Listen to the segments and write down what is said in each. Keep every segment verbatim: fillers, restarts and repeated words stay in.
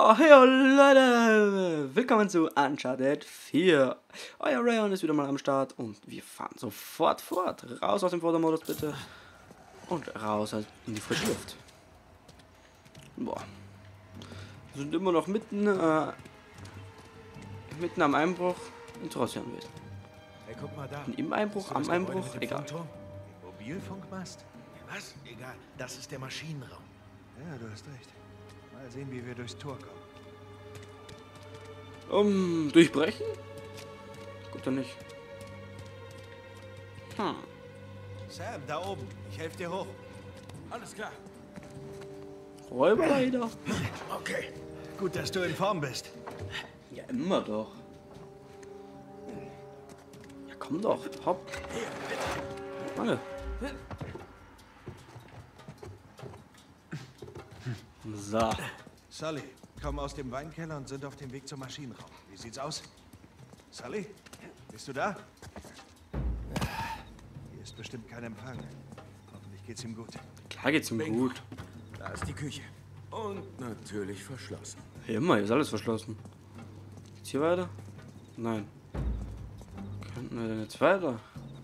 Ja, hey Leute, willkommen zu Uncharted vier. Euer Rayon ist wieder mal am Start und wir fahren sofort fort. Raus aus dem Fotomodus bitte und raus in die frische Luft. Boah. Wir sind immer noch mitten, äh, mitten am Einbruch in Trossianwelt. Hey, guck mal da. Im Einbruch, am Einbruch, egal. Den Mobilfunkmast? Was? Egal. Das ist der Maschinenraum. Ja, du hast recht. Mal sehen, wie wir durchs Tor kommen. Um, durchbrechen? Gut, dann nicht. Hm. Sam, da oben. Ich helfe dir hoch. Alles klar. Räuberleiter. Okay. Gut, dass du in Form bist. Ja, immer doch. Ja, komm doch. Hopp. Mann. So. Sully, kommen aus dem Weinkeller und sind auf dem Weg zum Maschinenraum. Wie sieht's aus? Sully? Bist du da? Hier ist bestimmt kein Empfang. Hoffentlich geht's ihm gut. Klar geht's ihm Bingo. gut. Da ist die Küche. Und natürlich verschlossen. Ja, immer, hier ist alles verschlossen. Geht's hier weiter? Nein. Könnten wir denn jetzt weiter?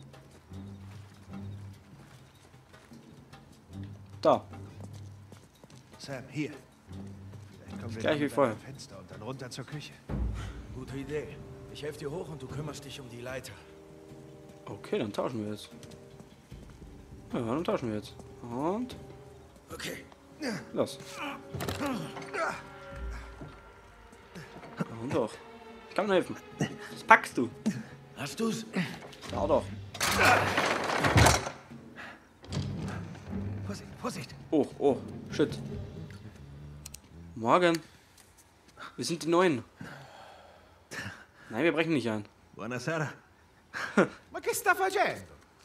Da. Sam, hier. Vielleicht kommen wir Gleich wie über vorher. ein Fenster und dann runter zur Küche. Gute Idee. Ich helfe dir hoch und du kümmerst dich um die Leiter. Okay, dann tauschen wir jetzt. Ja, dann tauschen wir jetzt. Und Okay. los. Und doch. Ich kann dir helfen. Das packst du. Hast du's? Ja doch. Vorsicht, Vorsicht! Oh, oh, shit. Morgen. Wir sind die Neuen. Nein, wir brechen nicht ein. Buonasera. Ma che sta facendo?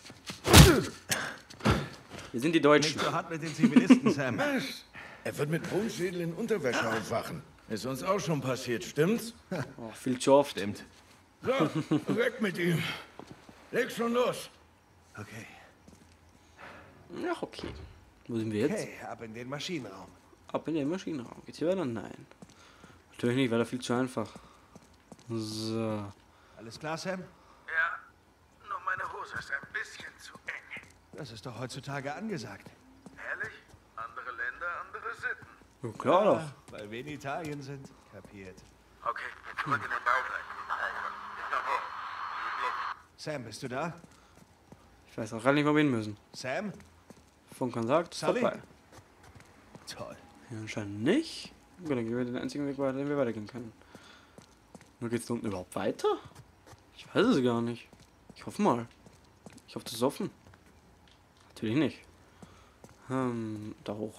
Wir sind die Nicht Deutschen. so hart mit den Zivilisten, Sam. Er wird mit Brummschädel in Unterwäsche aufwachen. Ist uns auch schon passiert, stimmt's? Oh, viel zu oft. Stimmt. So, weg mit ihm. Leg schon los. Okay. Ja, okay. Wo sind wir jetzt? Okay, ab in den Maschinenraum. Ab in den Maschinenraum. Geht's hier weiter? Nein. Natürlich nicht, weil er viel zu einfach. So. Alles klar, Sam? Ja, nur meine Hose ist ein bisschen zu eng. Das ist doch heutzutage angesagt. Ehrlich? Andere Länder, andere Sitten. Ja, klar doch. Weil wir in Italien sind. Kapiert. Okay, jetzt zurück in den Bauteil. Sam, bist du da? Ich weiß auch gar nicht, wo wir hin müssen. Sam? Funkern sagt, Sully? vorbei. Toll. Ja, anscheinend nicht. Gut, dann gehen wir den einzigen Weg weiter, den wir weitergehen können. Nur geht's da unten überhaupt weiter? Ich weiß es gar nicht. Ich hoffe mal. Ich hoffe, das ist offen. Natürlich nicht. Ähm, da hoch.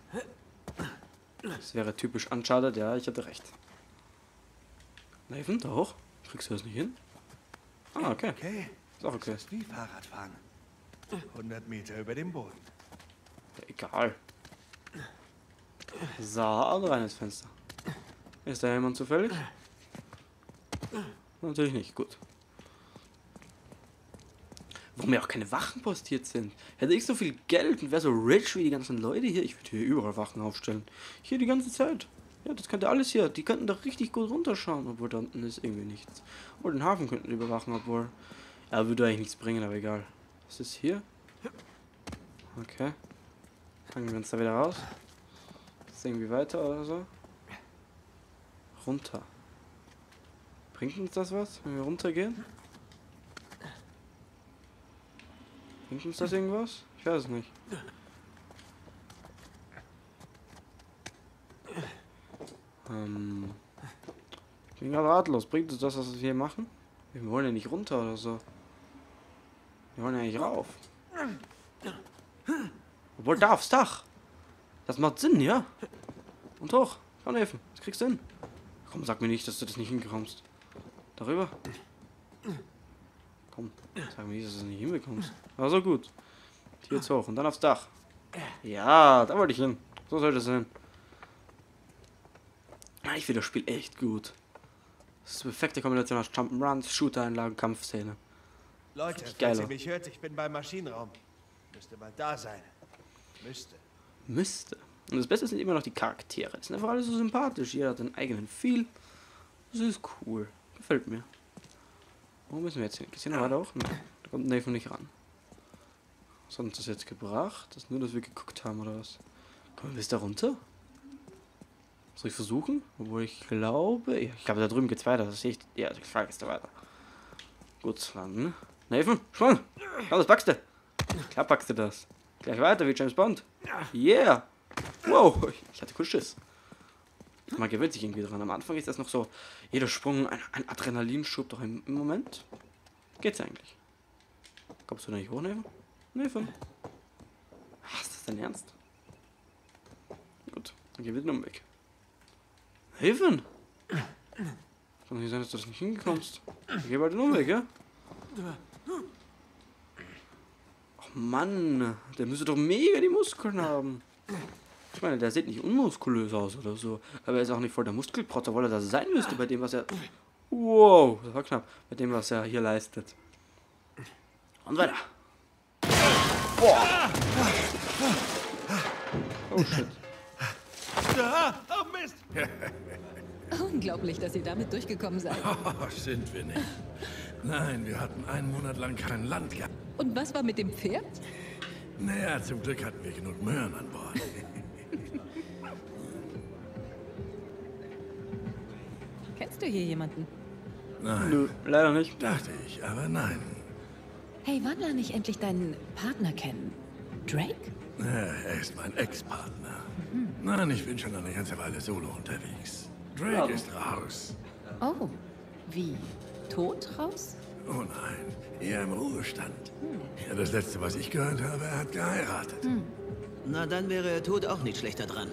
Das wäre typisch Uncharted, ja, ich hatte recht. Nathan, da hoch? Kriegst du das nicht hin? Ah, okay. Okay. Ist auch okay. Das ist wie Fahrradfahren. hundert Meter über dem Boden. Ja, egal. So, und rein ins Fenster. Ist da jemand zufällig? Natürlich nicht, gut. Warum ja auch keine Wachen postiert sind? Hätte ich so viel Geld und wäre so rich wie die ganzen Leute hier, ich würde hier überall Wachen aufstellen. Hier die ganze Zeit. Ja, das könnte alles hier. Die könnten doch richtig gut runterschauen, obwohl da unten ist irgendwie nichts. Und den Hafen könnten die überwachen, obwohl... Er würde eigentlich nichts bringen, aber egal. Was ist hier? Okay. Fangen wir uns da wieder raus. Ist irgendwie weiter oder so? Runter. Bringt uns das was, wenn wir runtergehen? Bringt uns das irgendwas? Ich weiß es nicht. Ähm. Ich bin gerade ratlos. Bringt uns das, was wir hier machen? Wir wollen ja nicht runter oder so. Wir wollen ja nicht rauf. Obwohl da aufs Dach. Das macht Sinn, ja? Und hoch. Kann helfen. Das kriegst du hin. Komm, sag mir nicht, dass du das nicht hinbekommst. Darüber? Komm, sag mir nicht, dass du das nicht hinbekommst. Also gut. Hier jetzt hoch und dann aufs Dach. Ja, da wollte ich hin. So sollte es sein. Ich finde das Spiel echt gut. Das ist eine perfekte Kombination aus Jump'n'Runs, Shooter-Einlagen, Kampfszene. Leute, Geil. falls ihr mich hört, ich bin beim Maschinenraum. Müsste mal da sein. Müsste. Müsste. Und das Beste sind immer noch die Charaktere. Die sind einfach alle so sympathisch. Jeder hat einen eigenen Feel. Das ist cool. Gefällt mir. Wo müssen wir jetzt hin? Geht's hier noch weiter auch? Nein, da kommt Nathan nicht ran. Was hat uns das jetzt gebracht? Das ist nur, dass wir geguckt haben, oder was? Kommen wir bis da runter? Soll ich versuchen? Obwohl ich glaube... Ja, ich glaube, da drüben geht's weiter. Das sehe ich... Ja, die Frage ist da weiter. Gut, dann... Nathan, Schwung! Komm, das packst du! Klar packst du das. Gleich weiter wie James Bond. Yeah! Wow! Ich hatte kurz Schiss. Man gewöhnt sich irgendwie dran. Am Anfang ist das noch so... Jeder Sprung ein, ein Adrenalinschub. Doch im, im Moment... Geht's eigentlich. Kommst du da nicht hoch, Nathan? Nathan? Ach, ist das dein Ernst? Gut, dann gehen wir den Umweg. Nathan! Kann nicht sein, dass du das nicht hingekommst. Ich geh bald den Umweg, ja? Ach Mann, der müsste doch mega die Muskeln haben. Ich meine, der sieht nicht unmuskulös aus oder so. Aber er ist auch nicht voll der Muskelprotzer, weil er das sein müsste bei dem, was er... Wow, das war knapp. Bei dem, was er hier leistet. Und weiter. Boah. Oh shit. Oh Mist! Unglaublich, dass ihr damit durchgekommen seid. Oh, sind wir nicht. Nein, wir hatten einen Monat lang kein Land gehabt. Und was war mit dem Pferd? Naja, zum Glück hatten wir genug Möhren an Bord. Kennst du hier jemanden? Nein, Nö, leider nicht. dachte ich, aber nein. Hey, wann lerne ich endlich deinen Partner kennen? Drake? Ja, er ist mein Ex-Partner. Nein, ich bin schon eine ganze Weile solo unterwegs. Drake ist raus. Oh, wie? Tot raus? Oh nein, eher im Ruhestand. Ja, das Letzte, was ich gehört habe, er hat geheiratet. Na, dann wäre er tot auch nicht schlechter dran.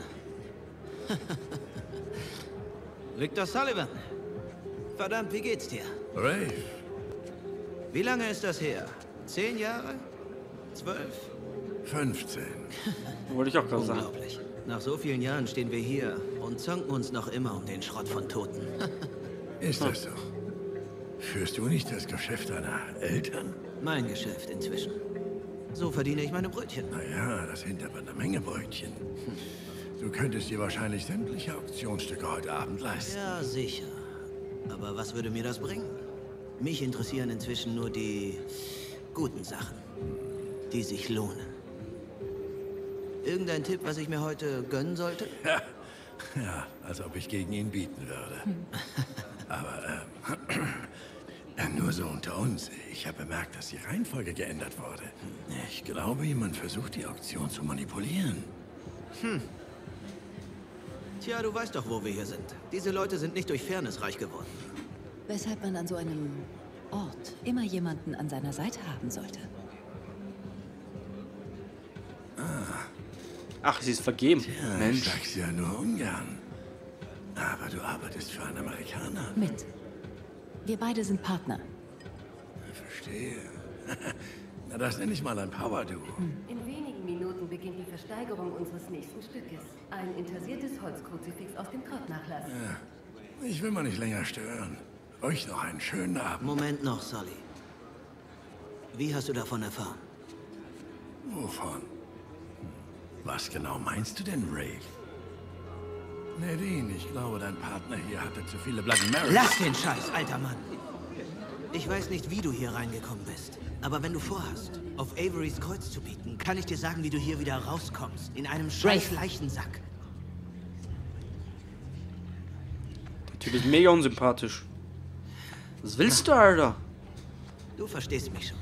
Victor Sullivan. Verdammt, wie geht's dir? Rafe, Wie lange ist das her? Zehn Jahre? Zwölf? fünfzehn. Wollte ich auch gerade sagen. Unglaublich. Nach so vielen Jahren stehen wir hier und zanken uns noch immer um den Schrott von Toten. Ist das so? Führst du nicht das Geschäft deiner Eltern? Mein Geschäft inzwischen. So verdiene ich meine Brötchen. Naja, das sind aber eine Menge Brötchen. Du könntest dir wahrscheinlich sämtliche Auktionsstücke heute Abend leisten. Ja, sicher. Aber was würde mir das bringen? Mich interessieren inzwischen nur die guten Sachen, die sich lohnen. Irgendein Tipp, was ich mir heute gönnen sollte? Ja, ja, als ob ich gegen ihn bieten würde. Aber ähm, nur so unter uns. Ich habe bemerkt, dass die Reihenfolge geändert wurde. Ich glaube, jemand versucht, die Auktion zu manipulieren. Tja, du weißt doch, wo wir hier sind. Diese Leute sind nicht durch Fairness reich geworden. Weshalb man an so einem Ort immer jemanden an seiner Seite haben sollte. Ach, sie ist vergeben. Ja, ich Mensch. sag's ja nur ungern. Aber du arbeitest für einen Amerikaner. Mit. Wir beide sind Partner. Verstehe. Na, das nenne ich mal ein Power-Duo. In wenigen Minuten beginnt die Versteigerung unseres nächsten Stückes. Ein intarsiertes Holzkruzifix aus dem Grabbnachlass. Ich will mal nicht länger stören. Euch noch einen schönen Abend. Moment noch, Sully. Wie hast du davon erfahren? Wovon? Was genau meinst du denn, Rafe? Nadine, ich glaube, dein Partner hier hatte zu viele Bloody Marys. Lass den Scheiß, alter Mann! Ich weiß nicht, wie du hier reingekommen bist. Aber wenn du vorhast, auf Averys Kreuz zu bieten, kann ich dir sagen, wie du hier wieder rauskommst. In einem scheiß Leichensack. Der Typ ist mega unsympathisch. Was willst du, Alter? Du verstehst mich schon.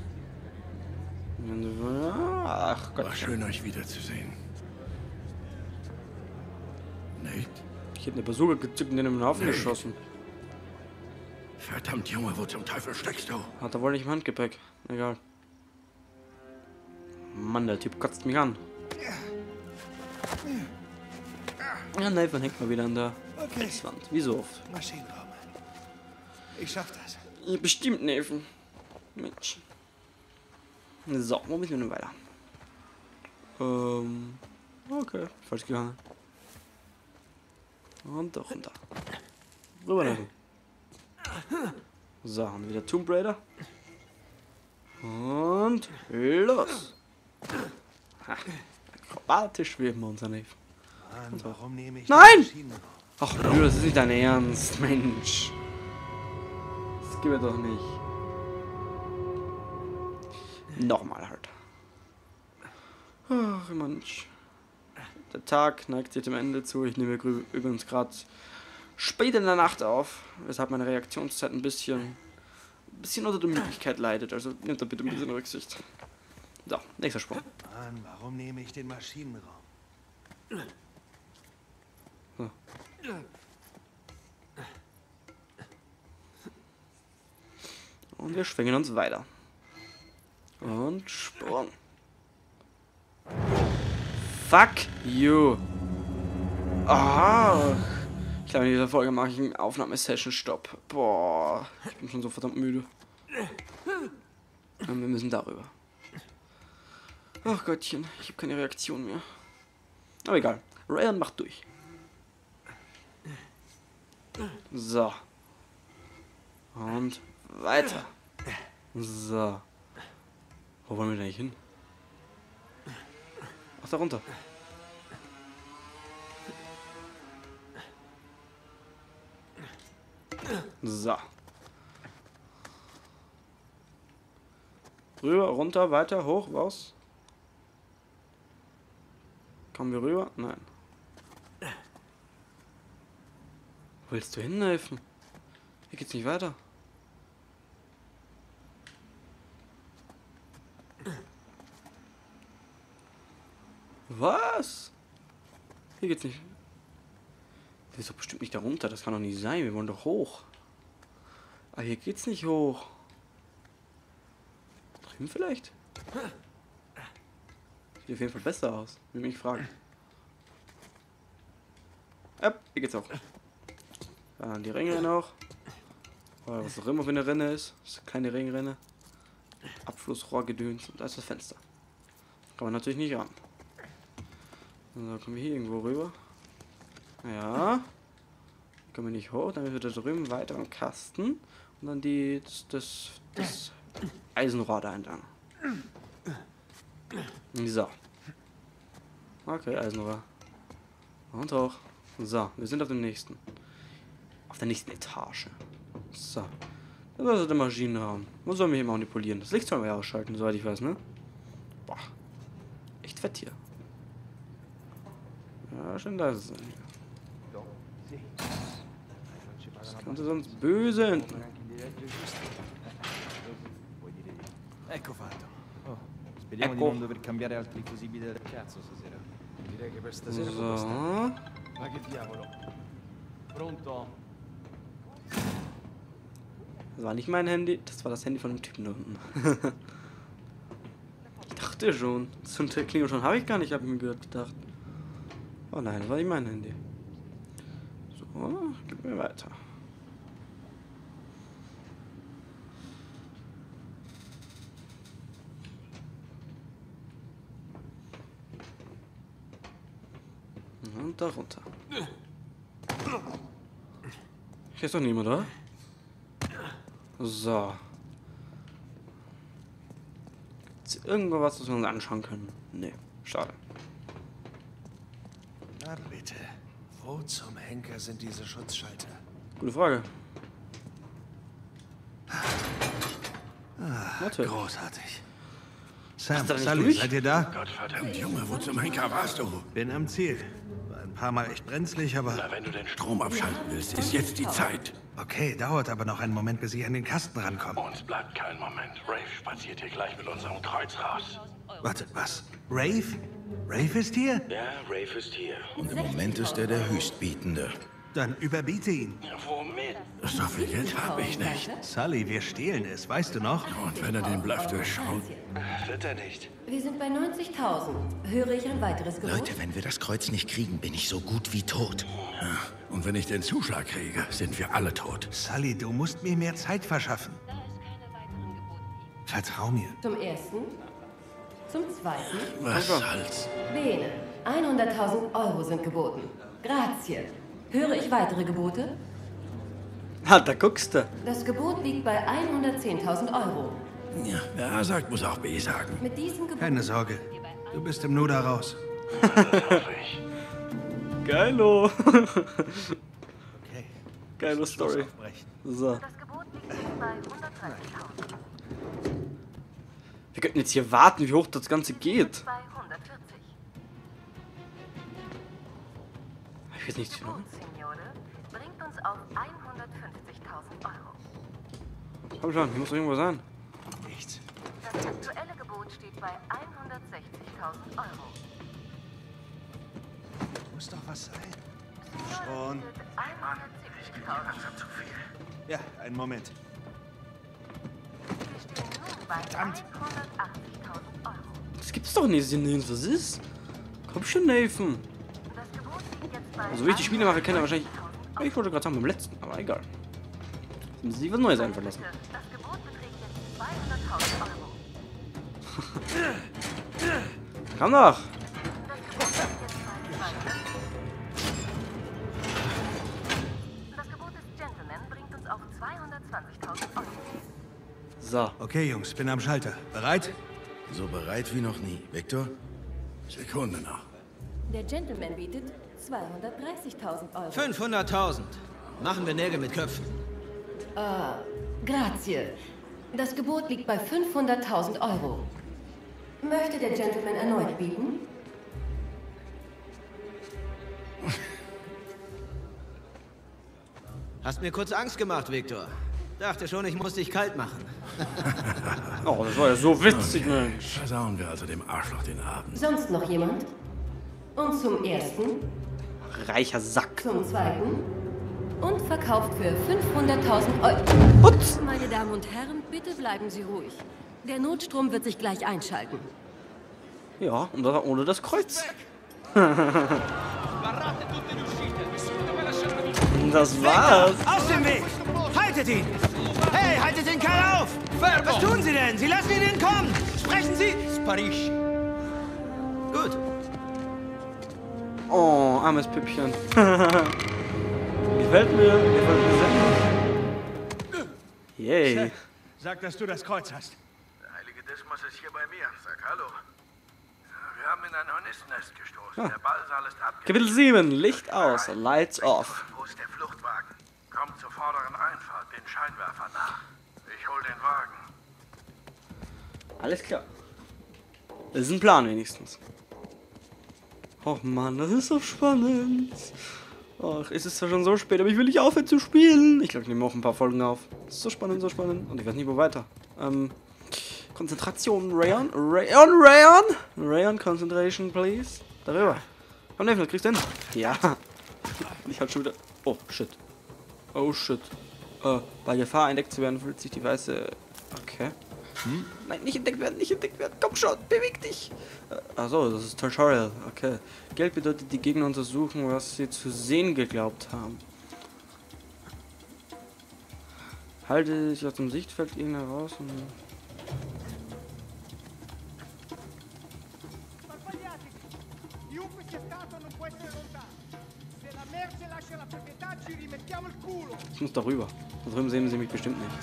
Ach Gott. War schön, euch wiederzusehen. Nate? Ich hätte eine Bazooka gezückt und den in den Haufen Nee. geschossen. Verdammt, Junge, wo zum Teufel steckst du? Hat er wohl nicht im Handgepäck. Egal. Mann, der Typ kotzt mich an. Ja, Nathan hängt mal wieder an der Okay. Wand. Wie so oft. Maschinenraum. Ich schaff das. Ja, bestimmt, Nathan. Mensch. So, wo müssen wir denn weiter? Ähm. Okay, falsch gegangen. Und doch runter. Rüber, Nathan. So, haben wir wieder Tomb Raider. Und los. Ha, akrobatisch schweben wir unser Nathan. Mann, warum nehme ich Nein! den Maschinenraum? Ach, Bruder, das ist nicht dein Ernst, Mensch. Das geht mir doch nicht. Nochmal halt. Ach, Mensch. Der Tag neigt sich dem Ende zu. Ich nehme grü- übrigens gerade spät in der Nacht auf, weshalb meine Reaktionszeit ein bisschen, ein bisschen unter der Müdigkeit leidet. Also nehmt da bitte ein bisschen Rücksicht. So, nächster Sprung. Mann, warum nehme ich den Maschinenraum? So. Und wir schwingen uns weiter. Und Sprung. Fuck you. Ah. Ich glaube, in dieser Folge mache ich einen Aufnahmesession-Stopp. Boah. Ich bin schon so verdammt müde. Und wir müssen darüber. Ach Gottchen, ich habe keine Reaktion mehr. Aber egal. Ryan macht durch. So. Und weiter. So. Wo wollen wir denn eigentlich hin? Ach, da runter. So. Rüber, runter, weiter, hoch, raus. Kommen wir rüber? Nein. Wo willst du hinhelfen? Hier geht's nicht weiter. Was? Hier geht's nicht. Der ist doch bestimmt nicht da runter. Das kann doch nicht sein. Wir wollen doch hoch. Ah, hier geht's nicht hoch. Drüben vielleicht? Sieht auf jeden Fall besser aus. Will mich fragen. Ja, hier geht's auch. Dann die Ringrinne auch. Oder was auch immer für eine Rinne ist. Das ist eine kleine Ringrinne. Abflussrohrgedöns. Und da ist das Fenster. Kann man natürlich nicht ran. So, kommen wir hier irgendwo rüber. Ja. Hier kommen wir nicht hoch. Dann wird da drüben weiter am Kasten. Und dann die, das, das, das Eisenrohr da entlang. So. Okay, Eisenrohr. Und hoch. So, wir sind auf dem nächsten. Auf der nächsten Etage. So. Das ist der Maschinenraum. Wo sollen wir hier manipulieren? Das Licht sollen wir ja ausschalten, soweit ich weiß, ne? Boah. Echt fett hier. Ja, schön da ist es. Das könnte sonst böse enden. Ecco fatto. Oh, speriamo Ecco. di non dover cambiare altri fusibili del cazzo stasera. Direi che per stasera può bastare. So. Ma che diavolo? Pronto? Das war nicht mein Handy, das war das Handy von dem Typen da unten. Ich dachte schon. So eine Klingel schon habe ich gar nicht, habe ich mir gedacht. Oh nein, das war nicht mein Handy. So, gib mir weiter. Und da runter. Hier ist doch niemand, oder? So. Gibt's irgendwo was, was wir uns anschauen können? Nee, schade. Na bitte. Wo zum Henker sind diese Schutzschalter? Gute Frage. Ah, Natürlich. großartig. Sam, Hast du da nicht Sully, durch? seid ihr da? Gottverdammt, Junge, wo zum Henker warst du? Bin am Ziel. War ein paar Mal echt brenzlig, aber... Na, wenn du den Strom abschalten willst, ist jetzt die Zeit. Okay, dauert aber noch einen Moment, bis ich an den Kasten rankomme. Uns bleibt kein Moment. Rave spaziert hier gleich mit unserem Kreuz raus. Warte, was? Rave? Rave ist hier? Ja, Rave ist hier. Und im Moment ist er der Höchstbietende. Dann überbiete ihn. Womit? So viel Geld habe ich nicht. Sully, wir stehlen es, weißt du noch? Und wenn er den Bluff durchschaut. Wird er nicht. Wir sind bei neunzigtausend. Höre ich ein weiteres Gebot? Leute, wenn wir das Kreuz nicht kriegen, bin ich so gut wie tot. Ja, und wenn ich den Zuschlag kriege, sind wir alle tot. Sully, du musst mir mehr Zeit verschaffen. Vertrau mir. Zum ersten. Zum zweiten. Was soll's? Bene. hunderttausend Euro sind geboten. Grazie. Höre ich weitere Gebote? Ha, da guckst du. Das Gebot liegt bei hundertzehntausend Euro. Ja, wer A sagt, muss auch B sagen. Mit diesem Gebot... Keine Sorge. Du bist im Nu da raus. Das hoffe ich. Geilo. Okay. Geile Story. Aufbrechen. So. Das Gebot liegt jetzt bei hundertdreißigtausend. Wir könnten jetzt hier warten, wie hoch das Ganze geht. Bei hundertvierzig. Ich weiß nicht. Das Gebot, Signore, bringt uns auf hundertfünfzigtausend Euro. Komm schon, hier muss irgendwo sein. Nichts. Das aktuelle Gebot steht bei hundertsechzigtausend Euro. Muss doch was sein. Signore Schon. bietet hundertsiebzigtausend. Zu viel. Ja, einen Moment. Wir stehen nun bei Verdammt. hundertachtzigtausend Euro. Das gibt's doch nicht, Nils. Was ist? Komm schon, Nathan. Das Gebot liegt jetzt bei Also, wie ich die Spiele mache, kennt er wahrscheinlich. Ich wollte gerade sagen, beim letzten, aber egal. Jetzt müssen sie was Neues einfallen lassen. Das Gebot beträgt jetzt zweihunderttausend Euro. Komm doch! Das Gebot liegt jetzt bei zweihundert. Das Gebot des Gentleman bringt uns auf zweihundertzwanzigtausend Euro. So. Okay, Jungs, bin am Schalter. Bereit? So bereit wie noch nie. Victor? Sekunde noch. Der Gentleman bietet zweihundertdreißigtausend Euro. fünfhunderttausend. Machen wir Nägel mit Köpfen. Grazie. Das Gebot liegt bei fünfhunderttausend Euro. Möchte der Gentleman erneut bieten? Hast mir kurz Angst gemacht, Victor. Dachte schon, ich muss dich kalt machen. Oh, das war ja so witzig, Mensch. Versauen wir also dem Arschloch den Abend. Sonst noch jemand? Und zum ersten, Reicher Sack. zum zweiten und verkauft für fünfhunderttausend Euro. Putz! Meine Damen und Herren, bitte bleiben Sie ruhig. Der Notstrom wird sich gleich einschalten. Ja, und das ohne das Kreuz. Das war's. Aus dem Weg! Haltet ihn! Hey, haltet den Kerl auf! Was tun Sie denn? Sie lassen ihn entkommen! Sprechen Sie! Sparisci. Gut. Oh, armes Püppchen. Gefällt mir. Gefällt mir sehr. Yay. Sag, dass du das Kreuz hast. Der heilige Dismas ist hier bei mir. Sag Hallo. Wir haben in ein Hornissennest gestoßen. Ah. Der Ballsaal ist abgedeckt. Kapitel sieben. Licht aus. Lights off. Wo ist der Fluchtwagen? Kommt zur vorderen Einfahrt, den Scheinwerfer nach. Ich hol den Wagen. Alles klar. Das ist ein Plan wenigstens. Och Mann, das ist so spannend. Ach, es ist zwar schon so spät, aber ich will nicht aufhören zu spielen. Ich glaube, ich nehme auch ein paar Folgen auf. Das ist so spannend, so spannend. Und ich weiß nicht, wo weiter. Ähm, Konzentration, Rayon. Rayon, Rayon. Rayon, Concentration, please. Darüber. Komm, Neffen, das kriegst du hin. Ja. Ich hab schon wieder... Oh, shit. Oh, shit. Äh, bei Gefahr entdeckt zu werden, fühlt sich die weiße... Okay. Hm? Nein, nicht entdeckt werden, nicht entdeckt werden. Komm schon, beweg dich. Äh, Achso, das ist Tutorial. Okay. Geld bedeutet, die Gegner untersuchen, was sie zu sehen geglaubt haben. Halte dich aus dem Sichtfeld irgendeiner raus und... Ich muss darüber. Da drüben sehen sie mich bestimmt nicht.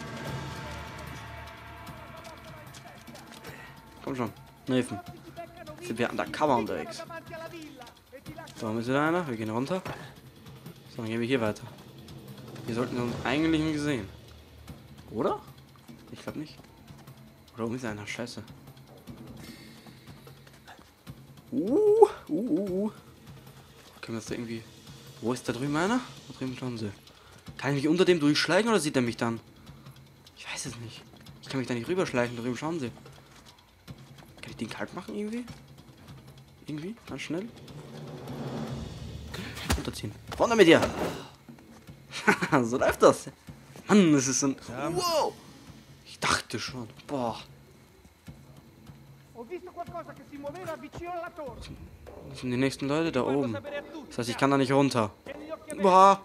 Komm schon, Nathan. Sind wir undercover unterwegs? So, haben wir wieder einer? Wir gehen runter. So, dann gehen wir hier weiter. Hier sollten wir uns eigentlich nicht sehen. Oder? Ich glaube nicht. Oder oben ist einer. Scheiße. Uh, uh, uh, uh. Können wir das da irgendwie... Wo ist da drüben einer? Da drüben schauen sie. Kann ich mich unter dem durchschleichen oder sieht er mich dann? Ich weiß es nicht. Ich kann mich da nicht rüberschleichen. Da drüben schauen sie. Kann ich den kalt machen irgendwie? Irgendwie? Ganz schnell? Runterziehen. Vorne mit dir! So läuft das. Mann, das ist so ein... Wow! Ich dachte schon. Boah. Das sind die nächsten Leute da oben. Das heißt, ich kann da nicht runter. Boah.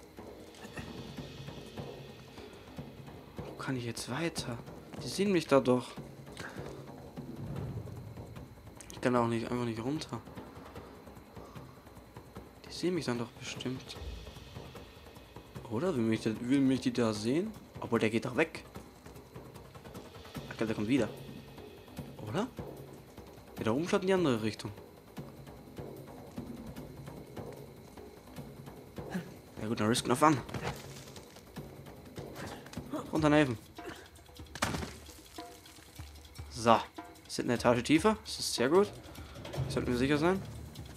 Wo kann ich jetzt weiter? Die sehen mich da doch. Ich kann auch nicht einfach nicht runter. Die sehen mich dann doch bestimmt. Oder? Will mich, will mich die da sehen? Obwohl, der geht doch weg. Ich glaube, der kommt wieder. Oder? Der da oben schaut in die andere Richtung. Ja gut, dann Risk noch an. Runter Neven. So. Sind eine Etage tiefer. Das ist sehr gut. Sollten wir sicher sein.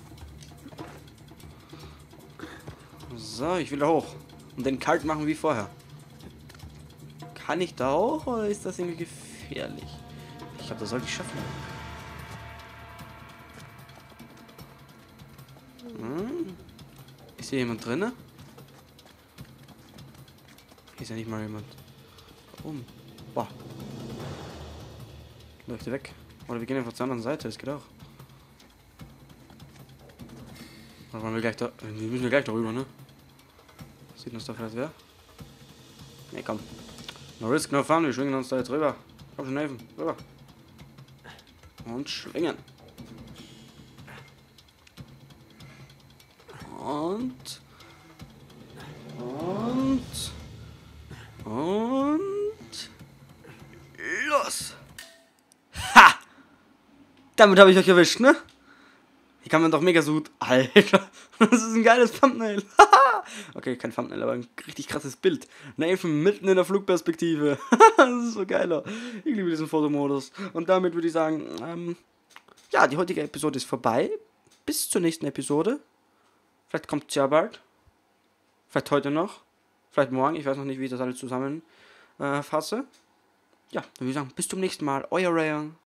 So, ich will da hoch. Und den kalt machen wie vorher. Kann ich da hoch oder ist das irgendwie gefährlich? Ich glaube, das sollte ich schaffen. Hm. Ist hier jemand drin? Hier ist ja nicht mal jemand. Da oben. Boah. Leuchte weg. Oder wir gehen einfach zur anderen Seite, das geht auch. Oder wollen wir gleich da. Wir müssen ja gleich darüber, ne? Sieht uns da vielleicht wer? Ne, komm. No risk, no fun, wir schwingen uns da jetzt rüber. Komm schon, helfen. Rüber. Und schwingen. Und. Und. Und. Los! Ha! Damit habe ich euch erwischt, ne? Hier kann man doch mega so gut. Alter, das ist ein geiles Thumbnail. Okay, kein Thumbnail, aber ein richtig krasses Bild. Nathan mitten in der Flugperspektive. Das ist so geiler. Ich liebe diesen Fotomodus. Und damit würde ich sagen, ähm, ja, die heutige Episode ist vorbei. Bis zur nächsten Episode. Vielleicht kommt es ja bald. Vielleicht heute noch. Vielleicht morgen. Ich weiß noch nicht, wie ich das alles zusammen äh, fasse. Ja, dann würde ich sagen, bis zum nächsten Mal. Euer Rayon.